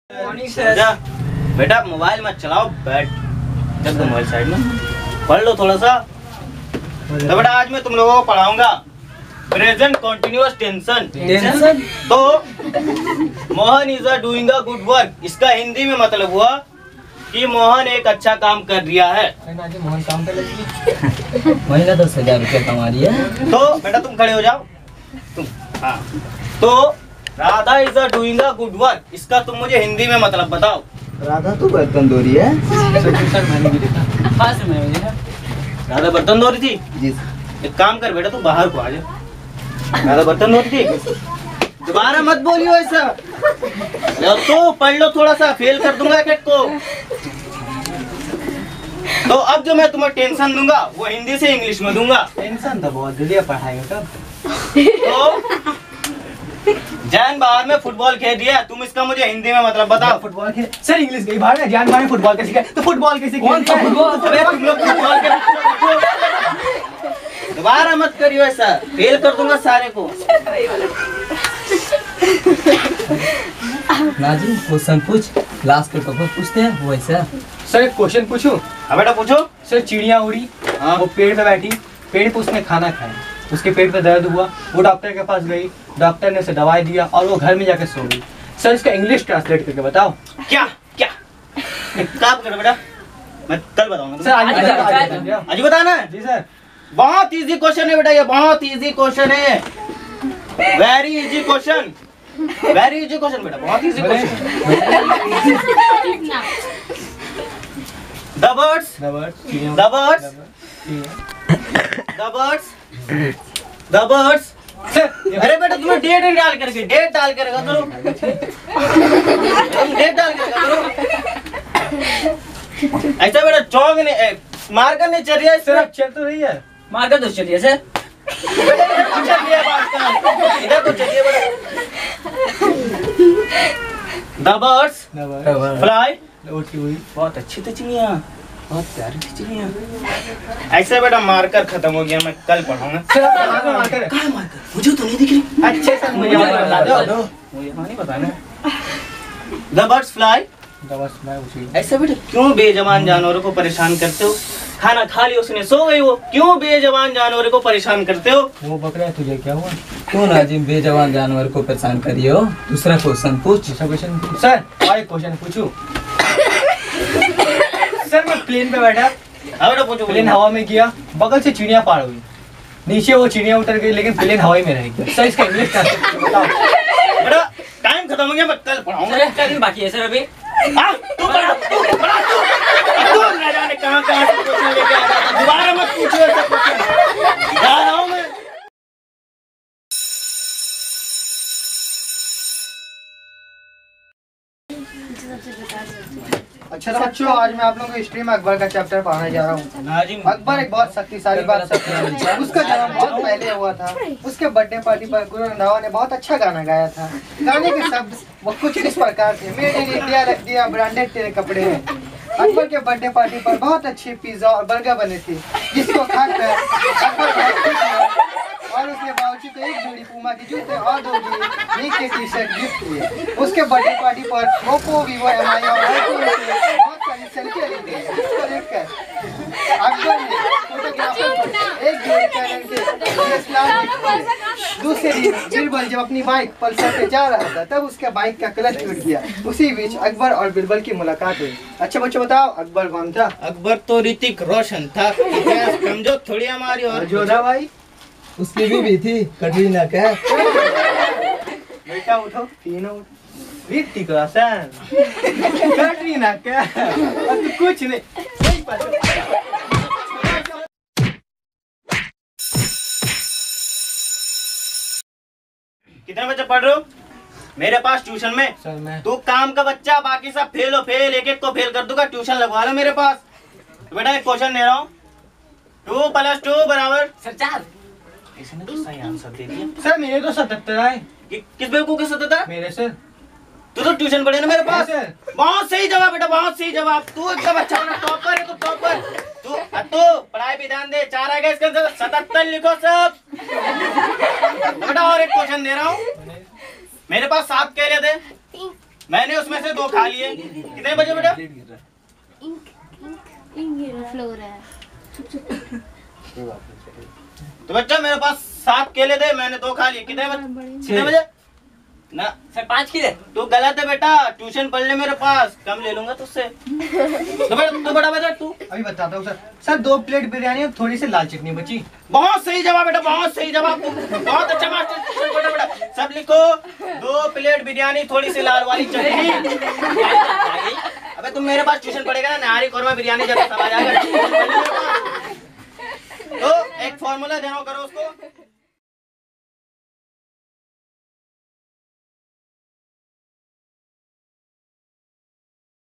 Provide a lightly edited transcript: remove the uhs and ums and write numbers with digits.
जा बेटा मोबाइल मत चलाओ, बैठ जब तुम मोबाइल साइड में पढ़ लो थोड़ा सा। तो बेटा आज मैं तुम लोगों को पढ़ाऊंगा प्रेजेंट कॉन्टिन्यूअस टेंशन। तो Mohan is doing a good work, इसका हिंदी में मतलब हुआ कि मोहन एक अच्छा काम कर रिया है। मोहन काम कर लगी महीना 10,000 रुपया कमा रही है। तो बेटा तुम खड़े हो जाओ तुम। हाँ तो Radha is doing a good work, इसका तुम मुझे हिंदी में मतलब बताओ। राधा तो बर्तन धो रही है। सर मैंने भी देखा। हाँ सर मैंने भी देखा। राधा बर्तन धो रही थी। जी सर। एक काम कर बेटा तू बाहर को आ जा। राधा बर्तन धो रही थी। दोबारा मत बोलियो ऐसा। तो पढ़ लो थोड़ा सा, फेल कर दूंगा एक को। तो अब जो मैं तुम्हें टेंशन दूंगा वो हिंदी से इंग्लिश में दूंगा। टेंशन तो बहुत जल्दी पढ़ाएगा कब। तो जैन बाहर में फुटबॉल खेल रही है, तुम इसका मुझे हिंदी में मतलब बताओ। फुटबॉल खेल सर इंग्लिश गई बाहर है। जैन बाहर में फुटबॉल कैसे खेल तो फुटबॉल कैसे खेल फुटबॉल। अरे तुम लोग फुटबॉल के दोबारा मत करियो ऐसा, फेल कर दूंगा सारे को। नाजिम क्वेश्चन पूछ, क्लास के टॉपर पूछते हैं वो ऐसा। सर एक क्वेश्चन पूछूं? हाँ बेटा पूछो। सर चिड़िया उड़ी, हाँ। वो पेड़ पे बैठी, पेड़ पे उसने खाना खाया, उसके पेट पे दर्द हुआ, वो डॉक्टर के पास गई, डॉक्टर ने उसे दवाई दिया और वो घर में जाके सो गई। सर इसका इंग्लिश ट्रांसलेट करके बताओ। क्या क्या एक काम करो बेटा, मैं कल बताऊंगा सर आज आज बताना। जी सर। बहुत इजी क्वेश्चन है बेटा, ये बहुत इजी क्वेश्चन है, very easy question, very easy question बेटा, बहुत easy question. The birds, the birds, the birds। अरे बेटा तुम्हें डेट डाल करके, डेट डाल कर करो, तुम डेट डाल कर करो। ऐसा बेटा चौंक ने मारकर नहीं चल रही है सर चल तो रही है। मारकर तो चलिए सर। इधर तो चलिए बेटा। The birds fly, उड़ती हुई। बहुत अच्छी थी चिड़िया, बहुत प्यारी थी चिड़िया। ऐसे बेटा मारकर खत्म हो गया, मैं कल पढ़ाऊंगा। सर आप मारकर कहाँ मारकर? मुझे तो नहीं दिख रही। अच्छे सर मुझे बता दो। मुझे नहीं बताना। The birds fly। मैं उसी ऐसे बेटा क्यों बेजबान जानवरों को परेशान करते हो? खाना खा लिया उसने, सो गई वो, क्यों बेजबान जानवरों को परेशान करते हो? वो बकरा तुझे क्या हुआ? क्यों नाजिम बेजवान जानवर को परेशान करिए हो। दूसरा क्वेश्चन पूछ। दूसरा क्वेश्चन सर और एक क्वेश्चन पूछूं? सर मैं प्लेन पे बैठा, हाँ बेटा पूछो। प्लेन हवा में गया, बगल से चिड़िया पार हुई, नीचे वो चिड़िया उतर गई लेकिन प्लेन हवा में रह गया। सर इसका इंग्लिश ट्रांसलेट बताओ। बेटा टाइम खत्म हो गया, मैं कल पढ़ाऊंगा। क्या दिन बाकी है सर अभी? हाँ, तू पढ़ा, तू न जाने कहाँ से क्वेश्चन लेके आ रहा था। दोबारा मत पूछो ऐसा क्वेश्चन, जा रहा हूँ मैं। अच्छा बच्चों आज मैं आप लोगों को हिस्ट्री में अकबर का चैप्टर पढ़ाने जा रहा हूँ। अकबर एक बहुत शक्तिशाली बादशाह था। उसका जन्म बहुत पहले हुआ था। उसके बर्थडे पार्टी पर गुरु रंधावा ने बहुत अच्छा गाना गाया था। गाने के शब्द वो कुछ इस प्रकार थे। मेड इन इंडिया रख दिया ब्रांडेड तेरे कपड़े हैं। अकबर के बर्थडे पार्टी पर बहुत अच्छी पिज्जा और बर्गर बने थे, जिसको खाकर अकबर बहुत खुश हुआ और उसके बावजूद तो एक जोड़ी पूमा के जूते और 2 जोड़ी नीचे टी शर्ट गिफ्ट किए। उसके बर्थडे पार्टी पर ओप्पो, वीवो, एमआई और आईफोन से बहुत सारी सेल्फी ली गई। इसको देखकर अकबर ने फोटोग्राफर को एक जोड़ी कैनन के DSLR गिफ्ट किए। दूसरे दिन बीरबल जब अपनी बाइक पल्सर पे जा रहा था तब उसके बाइक का क्लच टूट गया। उसी बीच अकबर और बीरबल की मुलाकात हुई। अच्छा बच्चों बताओ अकबर कौन था? अकबर तो ऋतिक रोशन था। समझो थोड़ी हमारी और जोधा भाई उसकी भी थी कटरीना कैफ। बेटा उठो, तीनों उठो। ऋतिक रोशन, कटरीना कैफ, अब तो कुछ नहीं। कितने बच्चे पढ़ रहे हो मेरे पास ट्यूशन में? सर मैं तू काम का बच्चा, बाकी सब फेल हो फेल, एक एक को फेल कर दूंगा। ट्यूशन लगवा लो मेरे पास। तो बेटा एक क्वेश्चन दे रहा हूँ, 2 + 2 बराबर? सर 4। इसने तो सही आंसर दे दिया। सर मेरे तो 77 आए। किस बेवकूफ के 77? मेरे सर तू तो ट्यूशन पढ़े ना मेरे पास। सर बहुत सही जवाब बेटा, बहुत सही जवाब। तू एकदम अच्छा टॉपर है, तू टॉपर। तू पढ़ाई भी ध्यान दे। 4 आ गए इसके अंदर, 77 लिखो सब। बेटा और एक क्वेश्चन दे रहा हूँ, मेरे पास 7 केले थे, मैंने उसमें से 2 खा लिए। कितने बजे बेटा? फ्लोर है। तो बच्चा मेरे पास 7 केले थे, मैंने 2 खा लिए। कितने बजे? ना सर 5 किले। तू गलत है बेटा, ट्यूशन पढ़ ले मेरे पास, कम ले लूंगा तुझसे। तो बड़ा बेटा तू। अभी बताता हूँ सर। सर 2 प्लेट बिरयानी और थोड़ी सी लाल चटनी बची। बहुत सही जवाब बेटा, बहुत सही जवाब। बहुत अच्छा मास्टर। बेटा बेटा सब लिखो। 2 प्लेट बिरयानी, थोड़ी सी लाल वाली चटनी। अबे तुम मेरे पास ट्यूशन पढ़ेगा ना, नहारी कौरमा बिरयानी जब समझ आ जाएगा। तो एक फॉर्मूला देना करो उसको।